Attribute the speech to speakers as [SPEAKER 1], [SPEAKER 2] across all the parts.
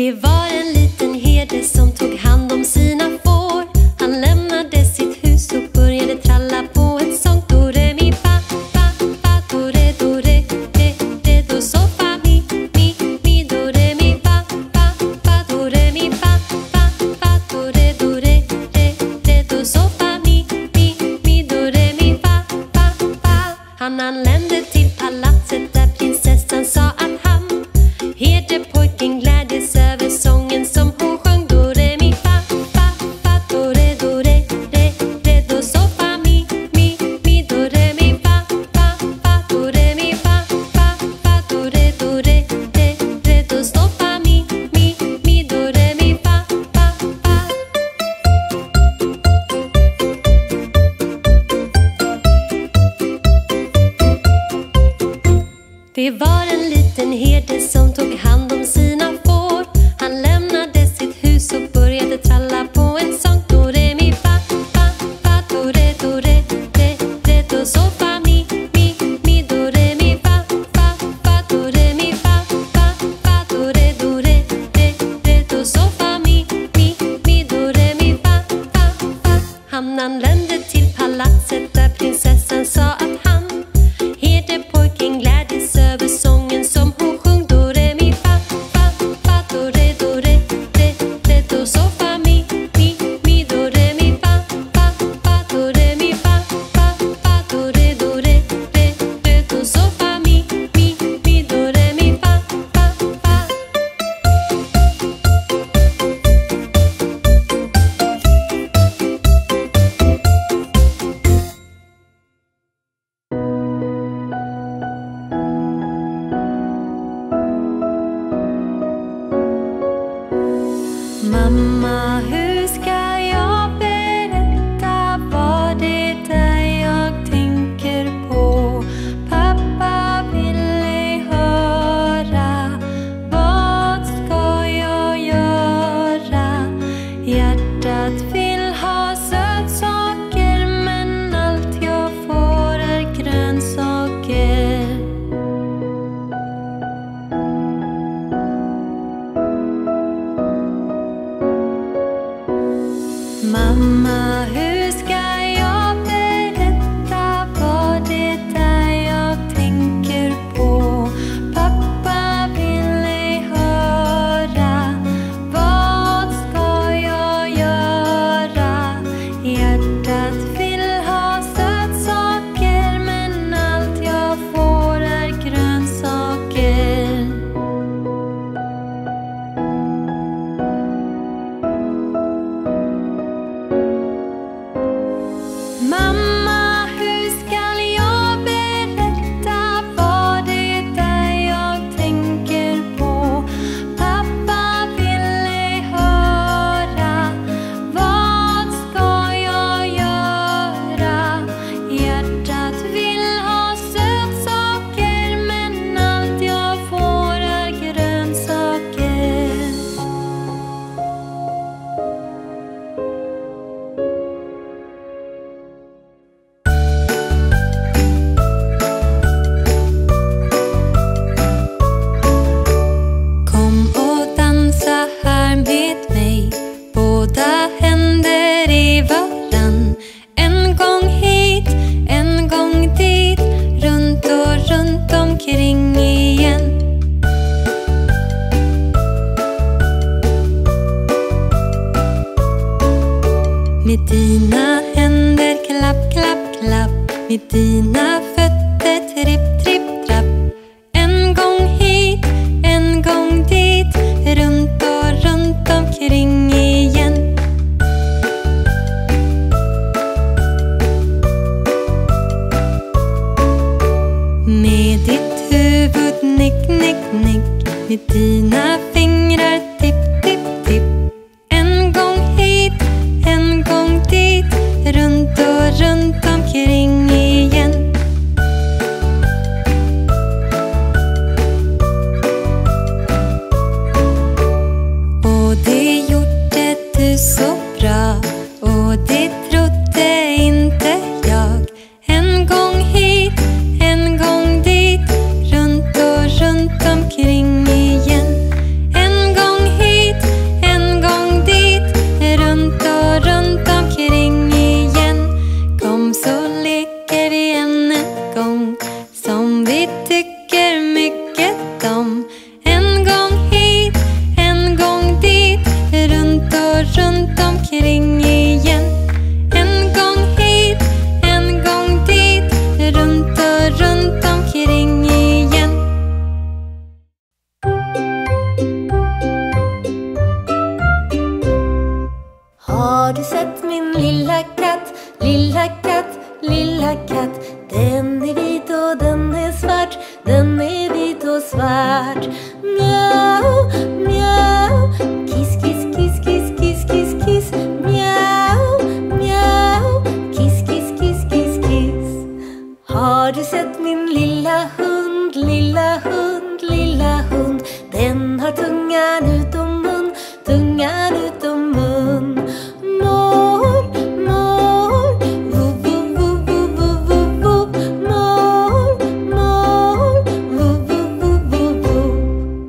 [SPEAKER 1] Det var en liten herde som tog hand om sina får. Han lämnade sitt hus och började tralla på en sång. Do, re, mi, fa, fa, fa, do, re, re, do, so, fa, mi, do, re, mi, fa, fa, fa, do, re, mi, fa, fa, fa, do, re, do, so, fa, mi, do, re, mi, fa, fa, fa. Han anlände till palatset där prinsessan sa att han herdepojken glädjes över sången som hon sjöng. Do, re, mi, fa, fa, fa, do, re, do, so, fa, mi, do, re, mi, fa, fa, fa, do, re, mi, fa, fa, fa, do, re, do, so, fa, mi, do, re, mi, fa, fa, fa. Det var en liten herde som tog hand om sina får. Han lämnade sitt hus och började tralla på en sång. Do, re, mi, fa, fa, fa, do, re, do, so, fa, mi, do, re, mi, fa, fa, fa, do, re, mi, fa, fa, fa, do, re, do, so, fa, mi, do, re, mi, fa, fa, fa. Han anlände till palatset där prinsessan sa att han herdepojken glädjes över sången som hon sjöng. Do, re, mi, fa, fa, fa, do, re, do, so, fa, mi, do, re, mi, fa, fa, fa, do, re, mi, fa, fa, fa, do, re, do, so, fa, mi, do, re, mi, fa, fa, fa. Mamma, hur ska jag berätta vad det är jag tänker på? Pappa vill ej höra. Vad ska jag göra? Hjärtat vill ha sötsaker, men allt jag får är grönsaker. Mamma, hur ska jag berätta vad det är jag tänker på? Pappa vill ej höra. Vad ska jag göra? Hjärtat vill ha sötsaker, men allt jag får är grönsaker. Mamma, hur ska jag berätta vad det är jag tänker på? Pappa vill ej höra. Vad ska jag göra? Hjärtat vill ha sötsaker, men allt jag får är grönsaker. Kom och dansa här med mig. Båda händer i varann. En gång hit, en gång dit. Runt och runt omkring igen. Med dina händer klapp, klapp, klapp. Med dina fötter tripp, tripp, trapp. En gång hit, en gång dit. Runt och runt omkring igen. Med ditt huvud nick, nick, nick. Med dina fingrar tipp, tipp, tipp. En gång hit, en gång dit. Runt och runt omkring igen. Har du sett min lilla katt, lilla katt, lilla katt? Den är vit och den är svart, den är vit och svart. Mjau, mjau, kiss, kiss, kiss, kiss, kiss, kiss, kiss. Mjau, mjau, kiss, kiss, kiss, kiss, kiss. Har du sett min lilla hund, lilla hund, lilla hund? Den har tungan utom mun, tungan utom mun. Mår, mår, vov, vov, vov, vov, vov, vov. Mår, mår, vov, vov, vov, vov, vov.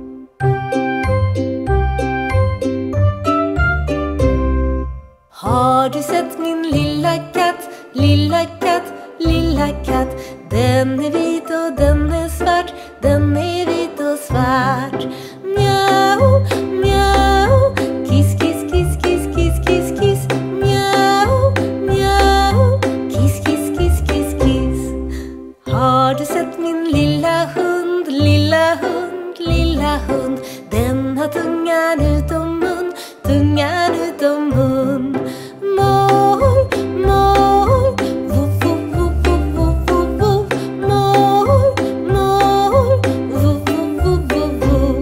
[SPEAKER 1] Har du sett min lilla katt, lilla katt, lilla katt? Den är vit och den är svart, den är vit och svart. Mjau, mjau, kiss, kiss, kiss, kiss, kiss, kiss, kiss. Mjau, mjau, kiss, kiss, kiss, kiss, kiss. Har du sett min lilla hund, lilla hund, lilla hund? Den har tungan utom mun, tungan utom mun. Mår, mår, vov, vov, vov, vov, vov, vov. Mår, mår, vov, vov, vov, vov, vov.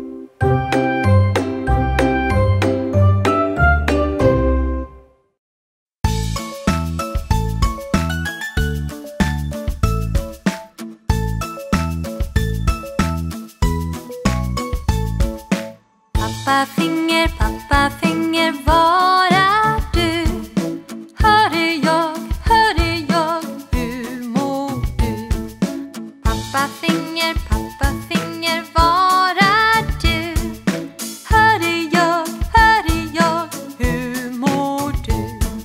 [SPEAKER 1] Pappa finger, var är du? Hör jag, hur mår du? Pappa finger, var är du? Hör jag, hur mår du?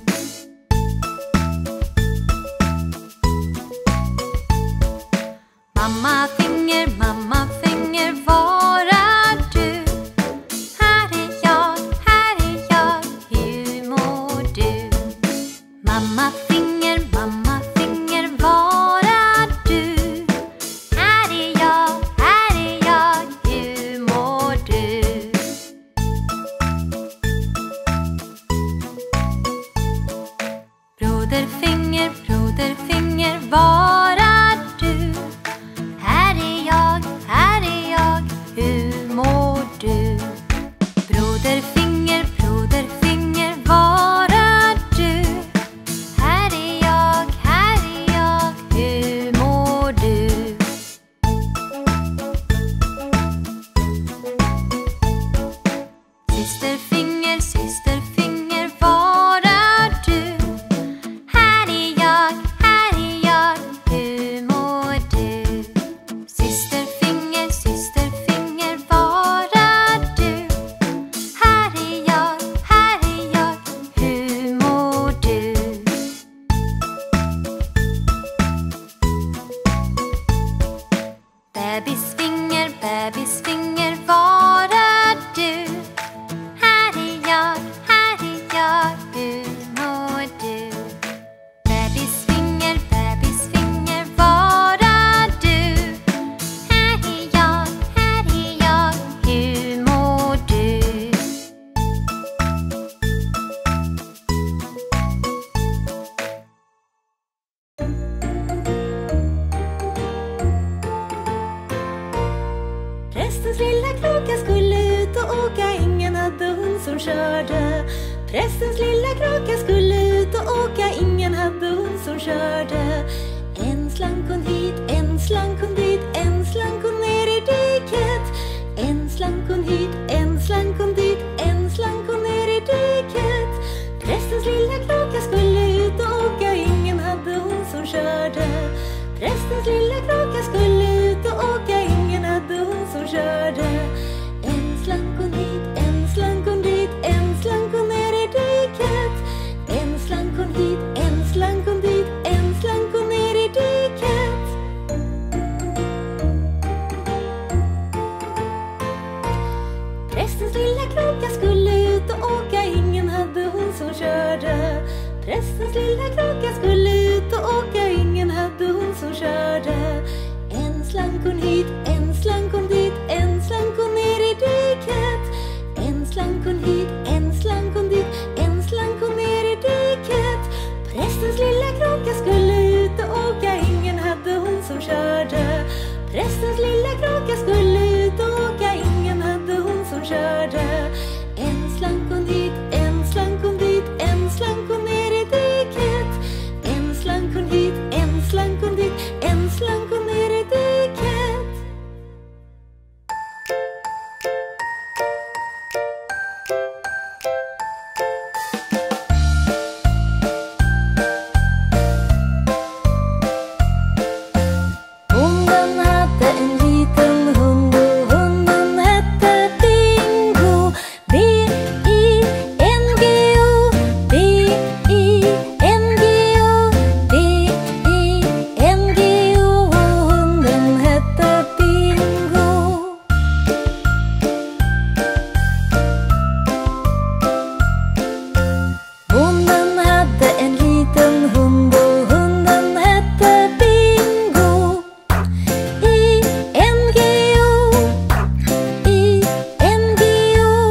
[SPEAKER 1] Mamma finger, var är du? Här är jag, hur mår du? Mamma finger, var är du? Här är jag, hur mår du? Broder finger, var är du? Här är jag, hur mår du? Broder finger, var är du? Här är jag, hur mår du? Syster finger, var är du? Här är jag, hur mår du? Syster finger, var är du? Här är jag, hur mår du? Bebis finger, var är du? Här är jag, hur mår du? Bebis finger, var är du? Här är jag, hur mår du? Prästens lilla kråka skulle ut och åka, ingen hade hund som körde. Prästens lilla kråka skulle ut och åka, ingen hade hund som körde. En slank hon hit, en slank hon dit, en slank hon ner i diket. En slank hon hit, en slank hon dit, en slank hon ner i diket. Prästens lilla kråka skulle ut och åka, ingen hade hund som körde. Prästens lilla kråka skulle ut och åka, ingen hade hund som körde. En slank hon hit, en slank hon dit, en slank hon ner i diket. En slank hon hit, en slank hon dit, en slank hon ner i diket. Prästens lilla kråka skulle ut och åka, ingen hade hund som körde. Prästens lilla kråka skulle ut och åka, ingen hade hund som körde. En slank hon hit, en slank hon dit, en slank hon ner i diket. En slank hon hit, en slank hon dit, en slank hon ner
[SPEAKER 2] Bussens lilla kråka skulle ut och åka, ingen hade hon som körde. En slank hon hit, en slank hon dit, en slank hon ner i diket. En slank hon hit, en slank hon dit, en slank hon ner i diket. Bonden hade en liten hund och hunden hette Bingo. B-I-N-G-O, B-I-N-G-O, B-I-N-G-O, och hunden hette Bingo. Bonden hade en liten hund och hunden hette Bingo. I-N-G-O, I-N-G-O,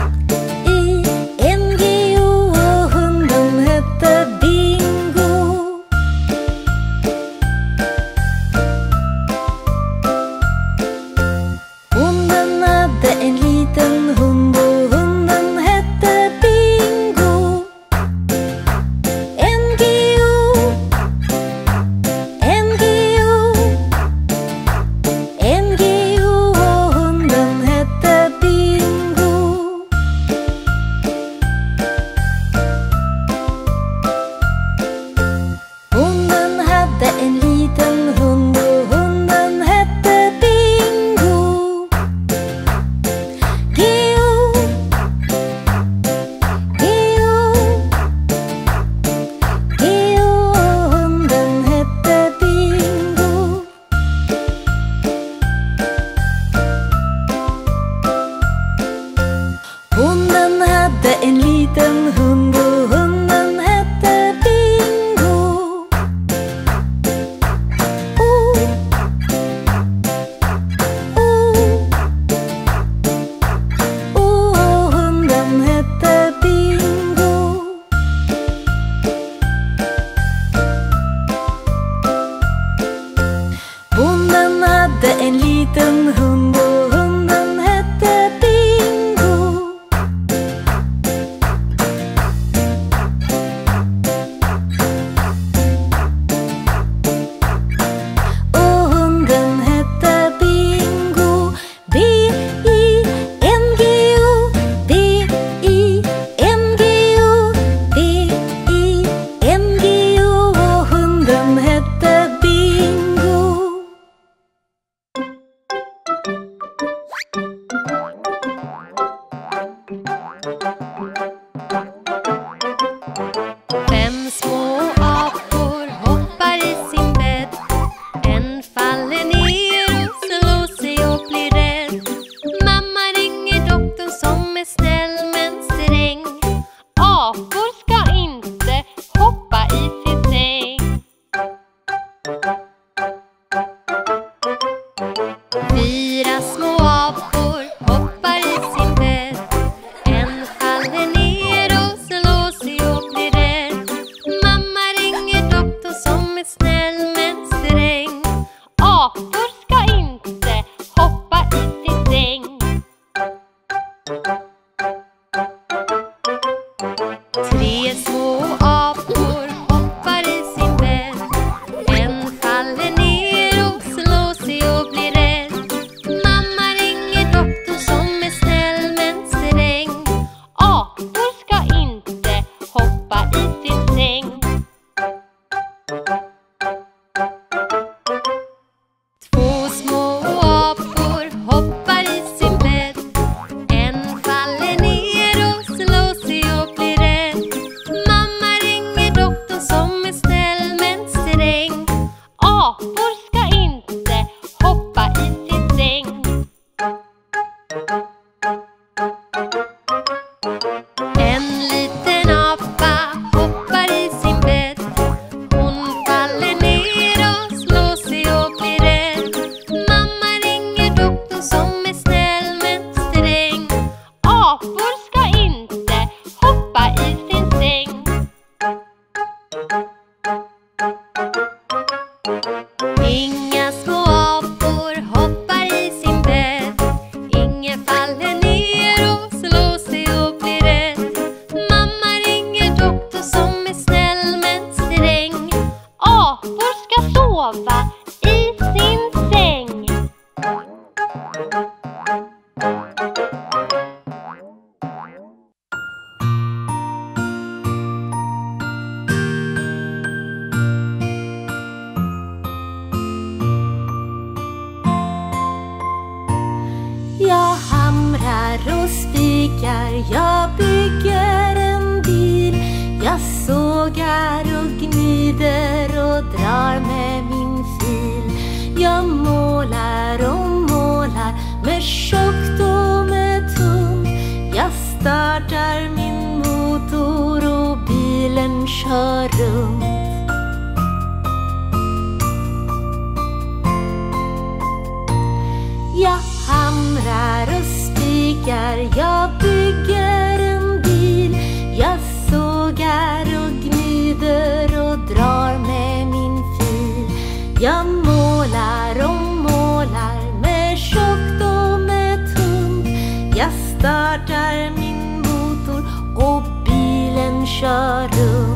[SPEAKER 2] I-N-G-O, och hunden hette Bingo. Bonden hade en liten hund och hunden hette Bingo. N-G-O, N-G-O, N-G-O, och hunden hette Bingo. Bonden hade en liten hund och hunden hette Bingo. G-O, G-O, G-O, och hunden hette Bingo. Bonden hade en liten hund och hunden hette Bingo. O, O, O, och hunden hette Bingo. Bonden hade en liten hund och hunden hette Bingo. Och hunden hette Bingo. B-I-N-G-O, B-I-N-G-O, B-I-N-G-O, och hunden hette Bingo.
[SPEAKER 1] 5 små apor hoppar i sin bädd. En faller ner och slår sig och blir rädd. Mamma ringer doktorn som är snäll men sträng. Apor ska inte hoppa i sin säng. 4 små apor hoppar i sin bädd. En faller ner och slår sig och blir rädd. Mamma ringer doktorn som är snäll men sträng. Apor ska inte hoppa i sin säng. 3 små apor hoppar i sin bädd. En faller ner och slår sig och blir rädd. Mamma ringer doktorn som är snäll men sträng. Apor ska inte hoppa i sin säng. 2 små apor hoppar i sin bädd. En faller ner och slår sig och blir rädd. Mamma
[SPEAKER 2] Jag sågar och gnider och drar med min fil. Jag målar och målar med tjockt och med tunt. Jag startar min motor och bilen kör runt. Jag hamrar och spikar, jag bygger en bil. Jag sågar och gnider och drar med min fil. Jag målar och målar med tjockt och med tunt. Jag startar min motor och bilen kör runt.